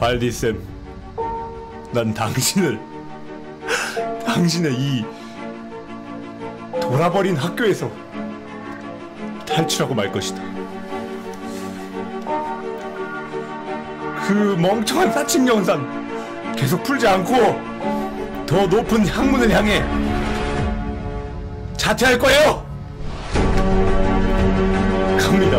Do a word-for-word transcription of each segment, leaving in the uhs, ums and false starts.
발디쌤, 난 당신을 당신의 이 돌아버린 학교에서 탈출하고 말 것이다. 그 멍청한 사칭 영상 계속 풀지 않고 더 높은 학문을 향해 자퇴할 거예요. 갑니다.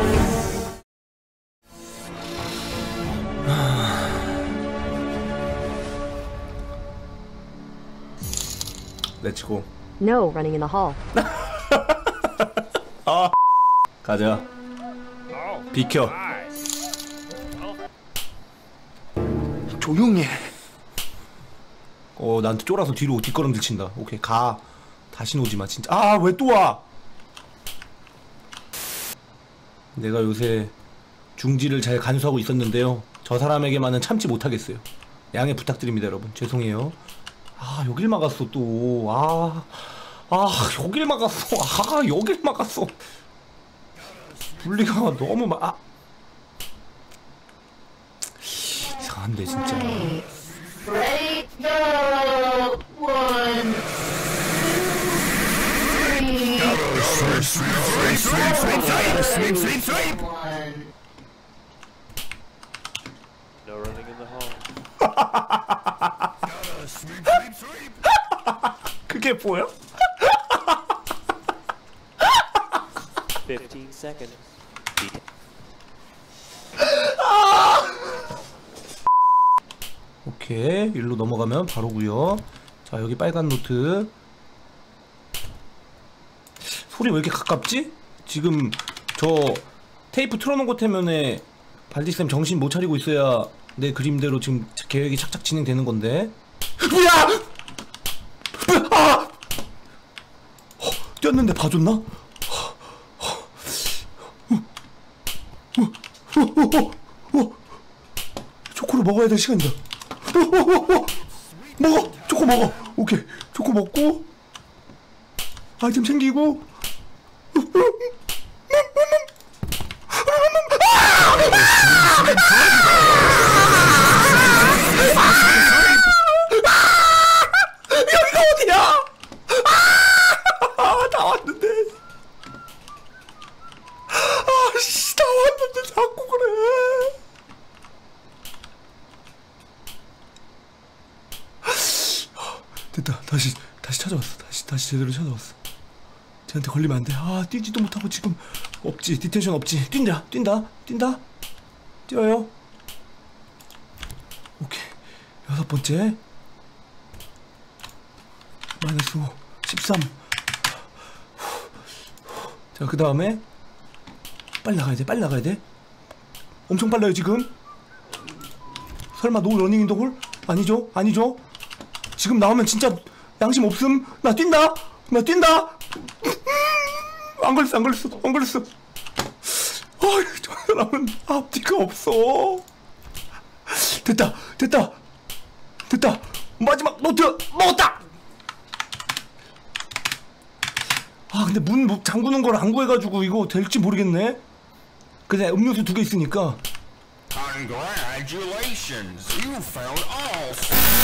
렛츠고. No running in the hall. 아, 가자. 비켜. 조용히 해. 어, 나한테 쫄아서 뒤로 뒷걸음질 친다. 오케이, 가. 다시 오지마 진짜. 아, 왜 또 와? 내가 요새 중지를 잘 간수하고 있었는데요, 저 사람에게만은 참지 못하겠어요. 양해 부탁드립니다 여러분. 죄송해요. 아, 여길 막았어 또. 아, 아, 여길 막았어. 아, 여길 막았어. 분리가 너무 막. 아, 이상한데 진짜. Ready, go! One, two, three. Sweep, sweep, sweep, sweep, sweep, sweep, sweep. One. No running in the hall. Sweep, sweep, sweep. 그게 뭐야? Fifteen seconds. 오케이, 일로 넘어가면 바로구요. 자, 여기 빨간 노트. 소리 왜 이렇게 가깝지? 지금 저 테이프 틀어놓은 것 때문에 발디쌤 정신 못 차리고 있어야 내 그림대로 지금 계획이 착착 진행되는 건데. 뭐야! 뭐야! 아! 어, 뛰었는데 봐줬나? 어, 어, 어, 어, 어, 어, 어. 초코를 먹어야 될 시간이다. 어, 어, 어, 어. 먹어! 초코 먹어! 오케이, 초코 먹고 아이템 챙기고. 여기가 어디야? 아, 다 왔는데. 아씨, 다 왔는데 자꾸 그래. 됐다. 다시 다시 찾아왔어. 다시 다시 제대로 찾아왔어. 쟤한테 걸리면 안 돼. 아, 뛰지도 못하고 지금 없지. 디텐션 없지. 뛴다. 뛴다. 뛴다. 뛰어요. 오케이. 여섯 번째. 마이너스 오. 십삼. 자, 그 다음에 빨리 나가야 돼. 빨리 나가야 돼. 엄청 빨라요 지금. 설마 노 러닝 인 더 홀? 아니죠? 아니죠? 지금 나오면 진짜 양심 없음. 나 뛴다. 나 뛴다. 안 걸렸어, 안 걸렸어, 안 걸렸어. 어이, 저 사람은 앞뒤가 없어. 됐다, 됐다, 됐다. 마지막 노트 먹었다. 아, 근데 문 잠그는 걸 안 구해가지고 이거 될지 모르겠네. 근데 음료수 두 개 있으니까. Congratulations, you found all.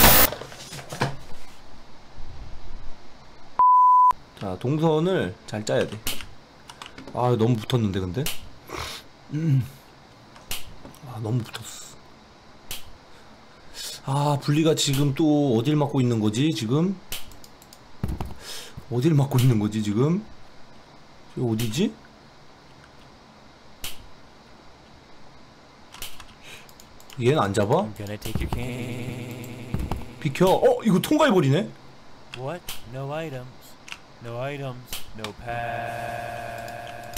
자, 동선을 잘 짜야 돼. 아, 너무 붙었는데 근데. 음. 아, 너무 붙었어. 아, 분리가 지금 또 어딜 막고 있는 거지 지금? 어딜 막고 있는 거지 지금? 어디지? 얘는 안 잡아? 비켜. 어, 이거 통과해버리네? What? No items. No items. No pass.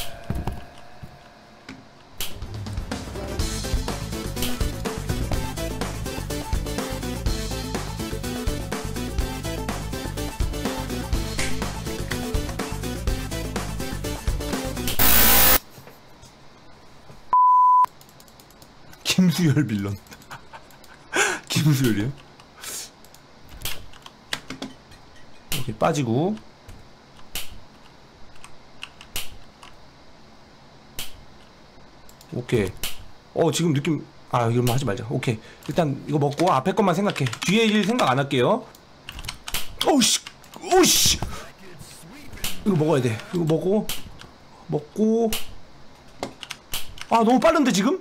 김수열 빌런. 김수열이요? 이렇게 빠지고. 오케이. 어, 지금 느낌 아 이런 거 하지 말자. 오케이 일단 이거 먹고 앞에 것만 생각해. 뒤에 일 생각 안 할게요. 오우씨 오우씨 이거 먹어야 돼. 이거 먹고 먹고 아 너무 빠른데 지금?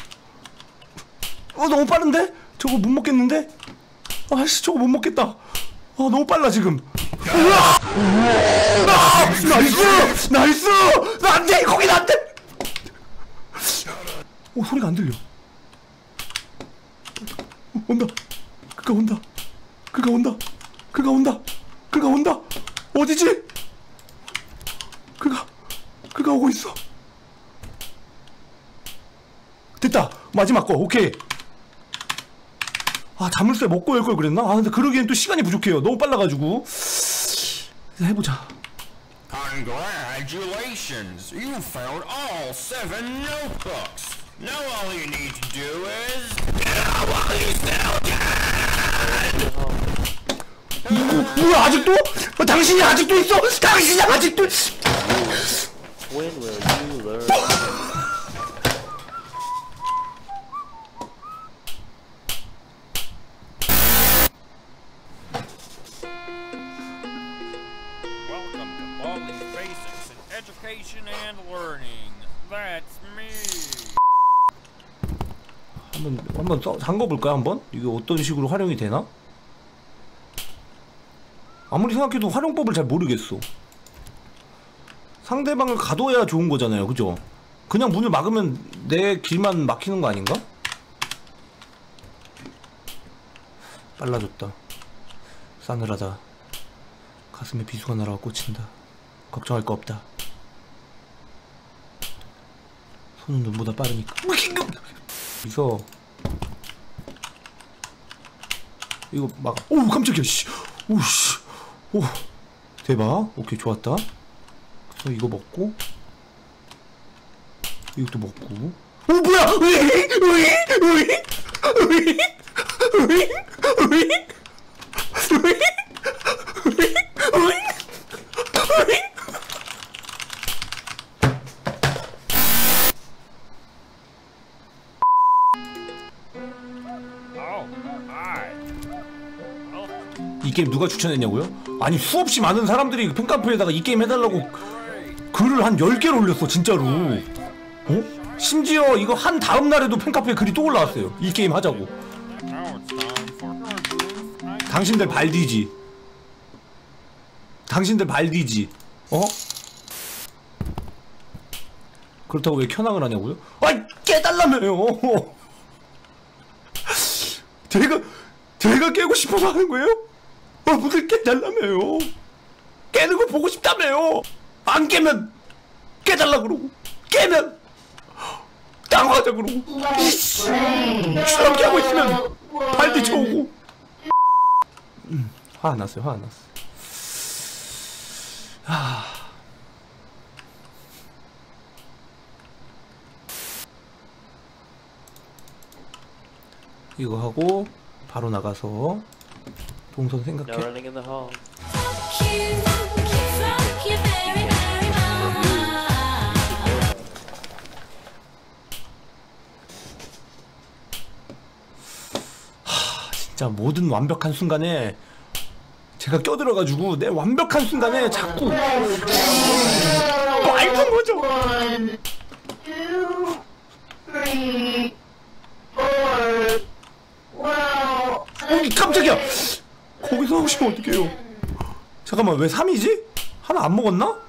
어 너무 빠른데? 저거 못 먹겠는데? 아씨 저거 못 먹겠다. 아 너무 빨라 지금. 우와! 아, 나이스! 나이스! 안돼! 거긴 안돼! 오 소리가 안 들려. 온다. 그가 온다. 그가 온다. 그가 온다. 그가 온다. 어디지? 그가 그가 오고 있어. 됐다. 마지막 거. 오케이. 아 자물쇠 먹고 열 걸 그랬나? 아 근데 그러기엔 또 시간이 부족해요. 너무 빨라가지고. 해보자. Congratulations! You found all seven notebooks. Now all you need to do is get out while you still can. 뭐야 아직도? 어, 당신이 아직도 있어? 당신이 아직도 있어? When will you learn? Welcome to Baldi's Basics in Education and Learning. That's me. 한번 한번 써, 잠궈볼까요 한번? 이게 어떤 식으로 활용이 되나? 아무리 생각해도 활용법을 잘 모르겠어. 상대방을 가둬야 좋은 거잖아요, 그죠? 그냥 문을 막으면 내 길만 막히는 거 아닌가? 빨라졌다. 싸늘하다. 가슴에 비수가 날아와 꽂힌다. 걱정할 거 없다. 손은 눈보다 빠르니까. 그래서 이거 막. 오 깜짝이야. 씨. 오 씨. 오 대박. 오케이 좋았다. 그래서 이거 먹고 이것도 먹고. 오 뭐야? 으이 으이 으이 으이 으이 으이 이 게임 누가 추천했냐고요? 아니 수없이 많은 사람들이 팬카페에다가 이 게임 해달라고 글을 한 열 개를 올렸어 진짜로. 어? 심지어 이거 한 다음 날에도 팬카페에 글이 또 올라왔어요. 이 게임 하자고. 당신들 발디지. 당신들 발디지. 어? 그렇다고 왜 켜낭을 하냐고요? 아이 깨달라며요. 제가 제가 깨고 싶어서 하는 거예요? 아 무슨 깨달라며요. 깨는 거 보고 싶다며요. 안 깨면 깨달라 그러고 깨면 당황하자 그러고 이씨 추럽게 하고 있으면 발디 쳐오고. 음, 화 안 났어요. 화 안 났어. 하... 이거 하고 바로 나가서 동선 생각해. No running in the hall. 하, 진짜 모든 완벽한 순간에 제가 껴들어가지고 내 완벽한 순간에 자꾸 말던 거죠. One, two, three, four. Wow. 거기 깜짝이야. 거기서 오시면 어떡해요. 잠깐만 왜 삼이지? 하나 안 먹었나?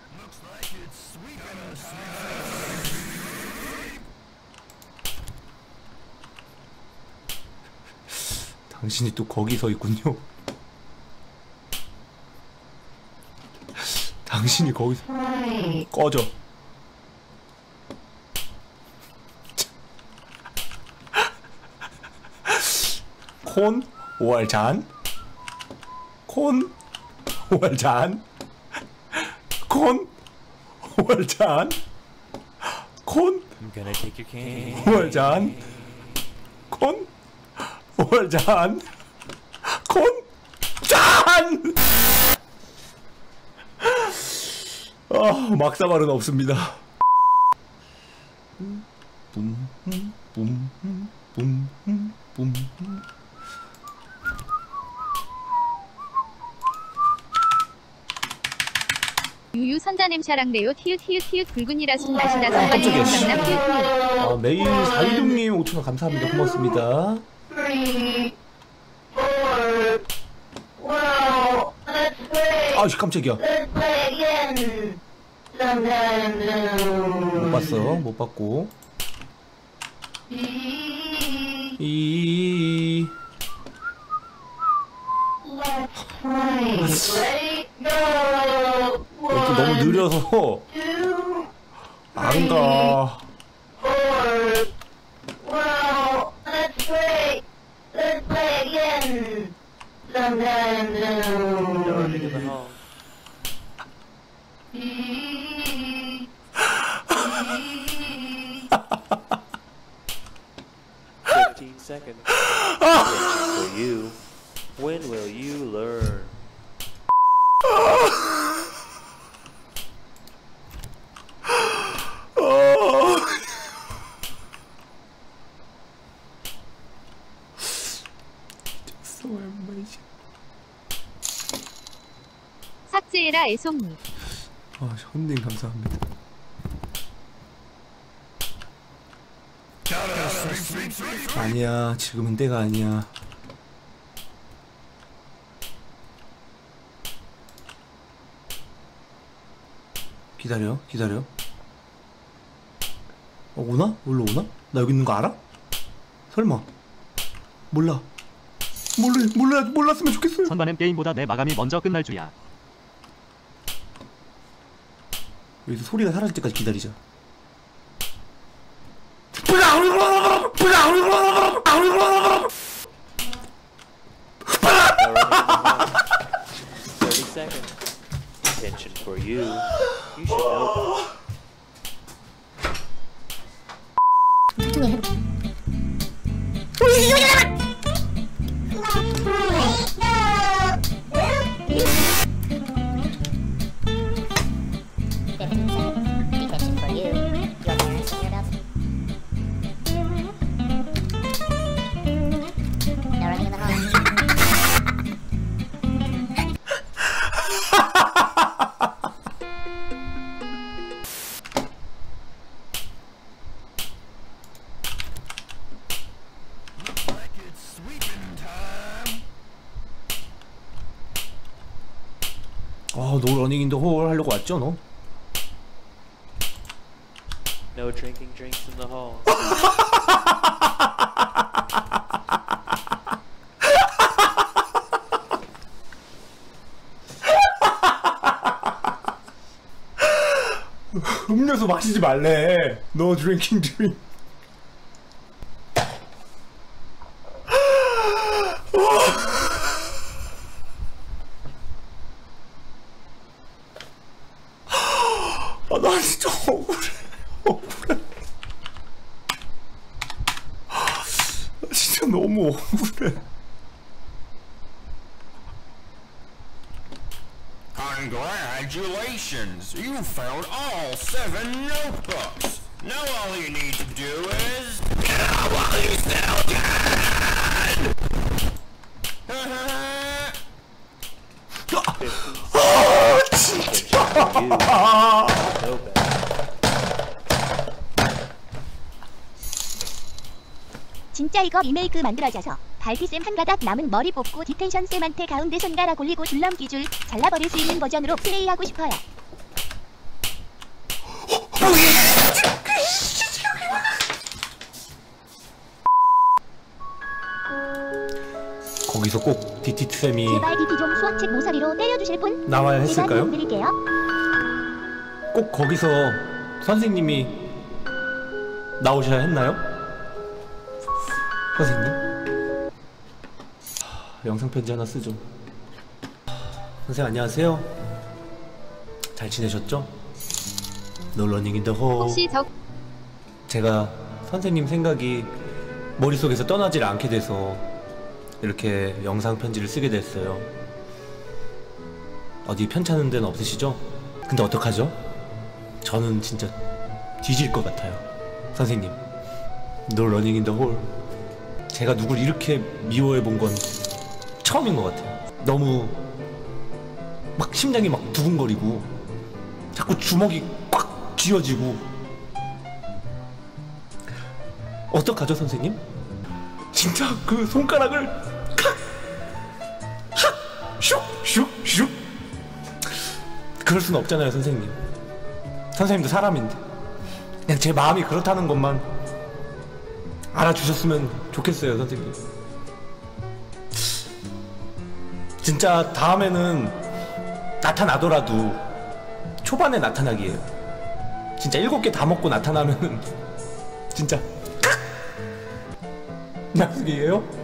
당신이 또 거기 서 있군요. 당신이 거기서 꺼져. 콘 오알잔 콘 오알잔 콘 오알잔 콘 I'm gonna take your cane. 오알잔 콘 오알잔 콘 짠! 아 막사발은 없습니다. 음, 음, 음. 뿜뿜뿜뿜. 유유 선자냄 샤랑레요 티읕 티읕 티읕 붉은이라순 맛이다 정말 깜짝이야, 씨. 기억나 티읕 티읕. 아, 매일 사이동님 오천 원 감사합니다. 고맙습니다. three, four. Well, let's play. 아, 깜짝이야. Let's play again. Sometime soon. 못 봤어. 못 봤고. Let's 이. play. Ready? Go. 이렇게 너무 느려서 Two, 안 가. four. Well, let's play. Let's play again. Sometime soon. Darling in the hall. Fifteen seconds. For you. When will you learn? 삭제해라 애송이. 아, 현님 감사합니다. 아니야, 지금은 때가 아니야. 기다려, 기다려. 어, 오나? 올라오나? 나 여기 있는 거 알아? 설마? 몰라. 몰라, 몰라, 몰랐으면 좋겠어요. 선반은 게임보다 내 마감이 먼저 끝날 줄이야. 여기서 소리가 사라질 때까지 기다리자. Thirty seconds. Attention for you. You should know. Detention for you. Your parents and your dust. No running in the hall. 아, 노 러닝 인더 홀 하려고 왔죠, 너? No drinking drinks in the hall. 음료수 마시지 말래. No drinking drink. 아, 나 진짜 억울해. 억울해. 나 진짜 너무 억울해. Congratulations! You found all seven notebooks! Now all you need to do is... Get out while you still can! Attention for you. No better. 진짜 이거 리메이크 만들어져서 발티쌤 한 가닥 남은 머리 뽑고 디텐션 쌤한테 가운데 손가락 올리고 줄넘기줄 잘라버릴 수 있는 버전으로 플레이하고 싶어요. 거기서 꼭 디티쌤이 제발 디티 좀 수학책 모서리로 때려주실 분? 나와야 제가 했을까요? 좀 드릴게요. 꼭 거기서 선생님이 나오셔야 했나요? 선생님? 하, 영상 편지 하나 쓰죠. 선생님 안녕하세요. 잘 지내셨죠? No running in the hall. 혹시 저 제가 선생님 생각이 머릿속에서 떠나질 않게 돼서 이렇게 영상 편지를 쓰게 됐어요. 어디 편찮은 데는 없으시죠? 근데 어떡하죠? 저는 진짜 뒤질 것 같아요. 선생님 No running in the hole. 제가 누굴 이렇게 미워해 본 건 처음인 것 같아요. 너무 막 심장이 막 두근거리고 자꾸 주먹이 꽉 쥐어지고. 어떡하죠 선생님? 진짜 그 손가락을 칵! 샥! 슉! 슉! 슉! 그럴 순 없잖아요 선생님. 선생님도 사람인데 그냥 제 마음이 그렇다는 것만 알아주셨으면 좋겠어요 선생님. 진짜 다음에는 나타나더라도 초반에 나타나기예요. 진짜 일곱 개 다 먹고 나타나면은 진짜 약속이에요?